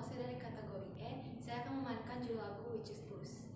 saya dari kategori E. Saya akan memainkan judul lagu which is Blues.